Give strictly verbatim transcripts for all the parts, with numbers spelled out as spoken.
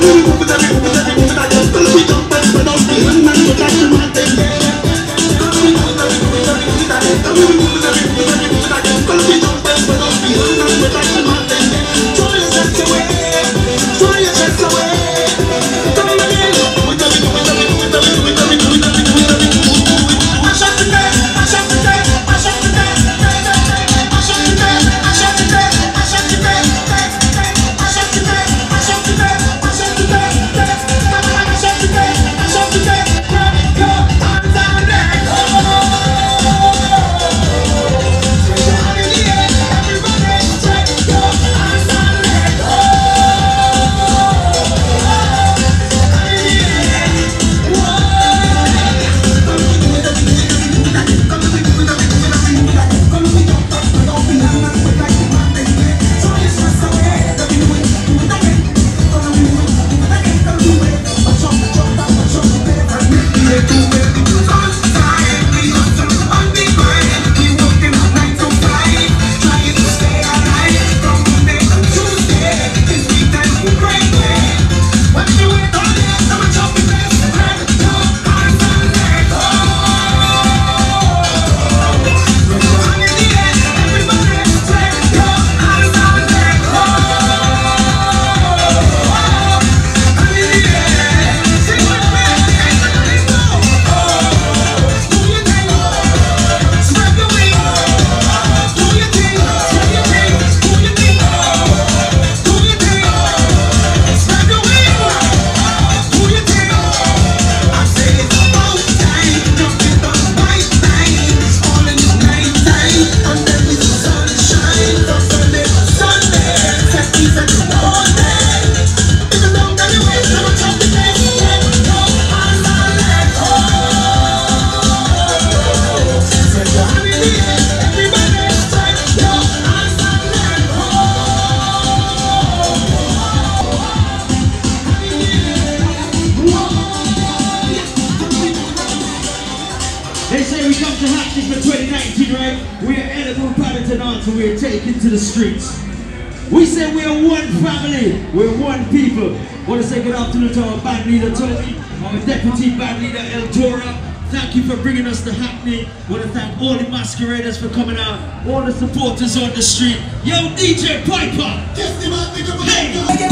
We're taken to the streets. We say we are one family, we're one people. Want to say good afternoon to our band leader Tony, our deputy band leader El Tora. Thank you for bringing us the happening. Want to thank all the masqueraders for coming out, all the supporters on the street. Yo, D J Piper! Hey!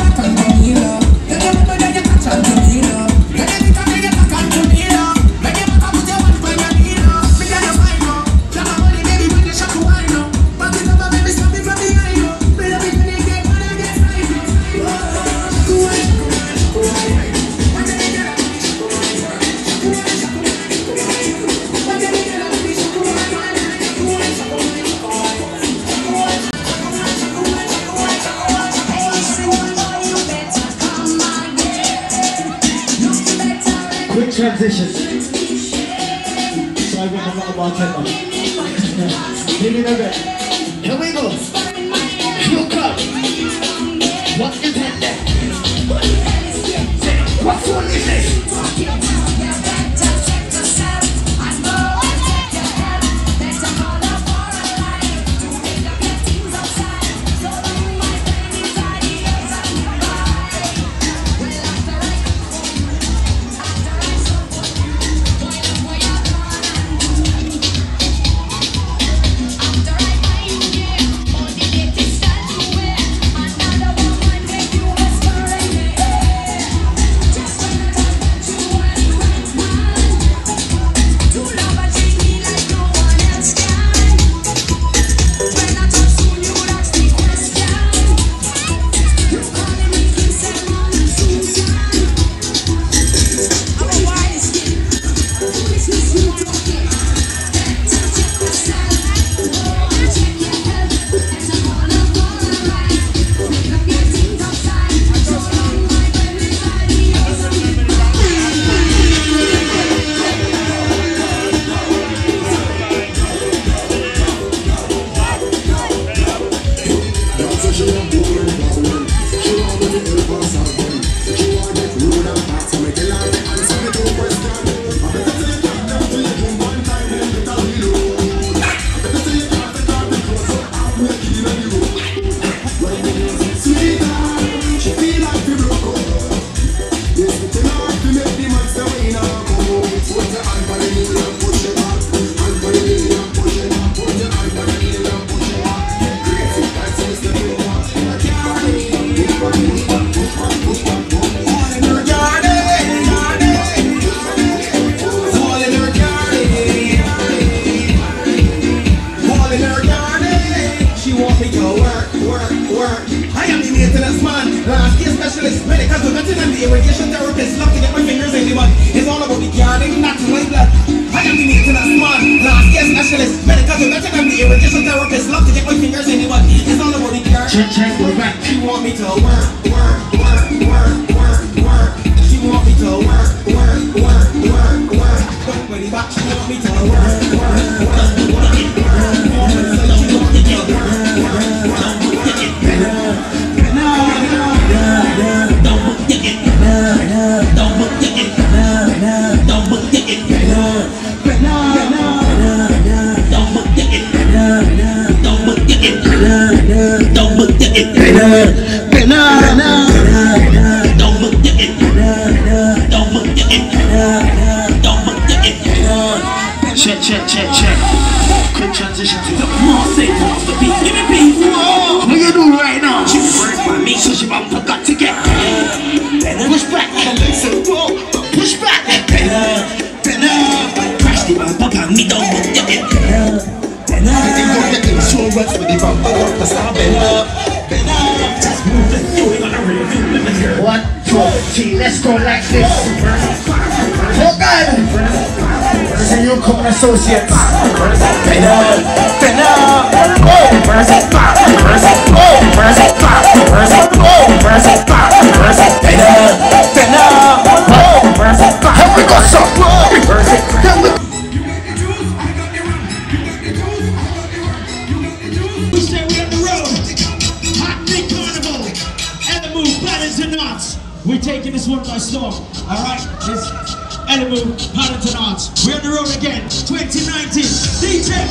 Quick transition. So I went a little bartender. Feeling a bit. Here we go. You come. What is that there? What phone is this? maintenance man, landscape specialist, medical consultant and the irrigation therapist. Love to get my fingers in the mud. It's all about the gardening, not to my blood. I am the maintenance man, landscape specialist, medical consultant and the irrigation therapist. Love to get my fingers in the mud. It's all about the gardening. Check, check, go back. She want me to work, work, work, work, work, work. She want me to work, work, work, work, work. Don't put it back. She want me to work, work, work, work, work. Check, check, check, check. Quick transition to the Marseille masterpiece. Give me peace. What you do right now? She works by me, so she about forgot to get. Push back, push back. Crash the bump up on me, don't move it. Insurance with the bumper up the star bend up, bend up. Just move it, you ain't gonna really do it. One, two, three, let's go like this. Oh God! So you come and associates. Bend up, bend up. Oh, mercy, pop, mercy, oh, mercy, pop, mercy, oh, mercy, pop, mercy. Bend up, bend up. Oh, mercy, pop. Here we go, so. Mercy, here we go. We say we're on the road. Hot Big Carnival. Elemoo, Paddington Arts. We're taking this one by storm. Alright? This Elemoo, Paddington Arts. We're on the road again. twenty nineteen. D J